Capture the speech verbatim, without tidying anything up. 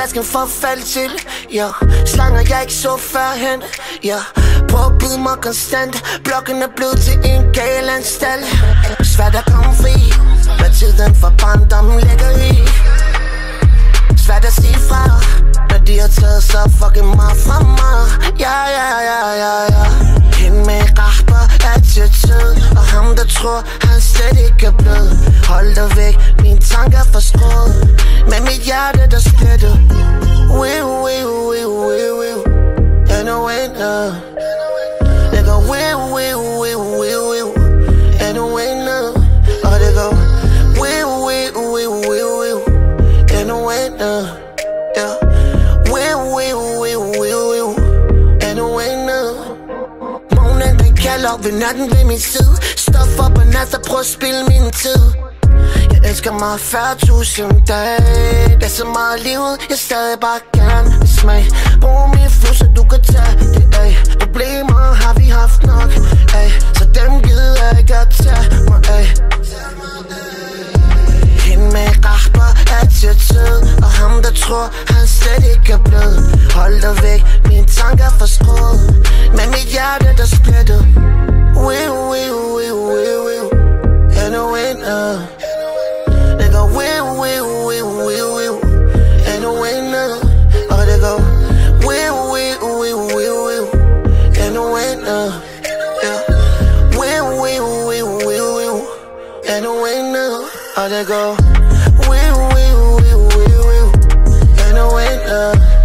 flasken for at falde til, ja. Slanger jeg ikke så førhen, ja. Prøv at byde mig konstant. Blokken er blevet til en gal anstald. Svært at komme fri, hvad tiden for barndommen ligger i. Svært at sige fra, når de har taget så fucking meget fra mig. Ja, ja, ja, ja, ja. Hende med rapper attitude, og ham der tror, han slet ikke er blød. Hold dig væk, mine tanker er forskruet, med mit hjerte der splitter. Wiu, wiu, wiu, wiu, wiu. Endnu en, uh. Det går wiu, wiu, wiu, wiu, wiu. Endnu en, uh. Og det går wiu, wiu, wiu, wiu, wiu. Endnu en, uh. Yeah. Wiu, wiu, wiu, wiu, wiu. Endnu en, uh. Månen den kalder ved natten ved min side. Stop op og nat og prøv at spille min tid. Jeg elsker mig fyrre tusind dage. Det er så meget livet, jeg stadig bare gerne vil smage. Brug min flus, så du kan tage det af. Problemer har vi haft nok af, så dem gider jeg ikke at tage mig af. Hende med rapper attitude, og ham der tror, han slet ikke er blød. Hold dig væk, mine tanker er forskruet, med mit hjerte der splitter. Wiu, wiu, wiu, wiu, wiu. Endnu en, uh. Det går wiu, wiu, wiu, wiu, wiu. Endnu en, uh. Og det går wiu, wiu, wiu, wiu, wiu. Endnu en, uh. Yeah. Wiu, wiu, wiu, wiu, wiu. Endnu en, uh. Og det går wiu, wiu, wiu, wiu, wiu. Endnu en, uh.